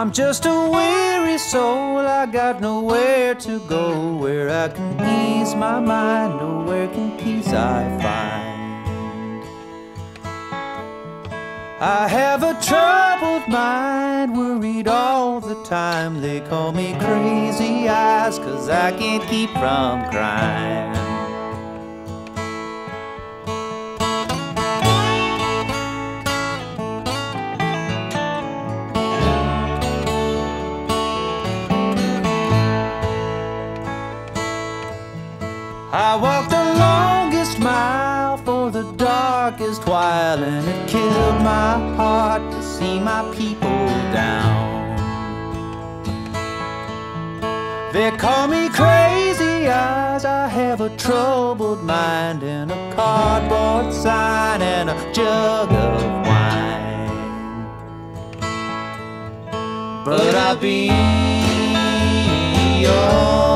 I'm just a weary soul, I got nowhere to go, where I can ease my mind, nowhere can peace I find. I have a troubled mind, worried all the time. They call me crazy eyes, 'cause I can't keep from crying. I walked the longest mile for the darkest while, and it killed my heart to see my people down. They call me crazy eyes, I have a troubled mind, and a cardboard sign and a jug of wine. But I'll be yours.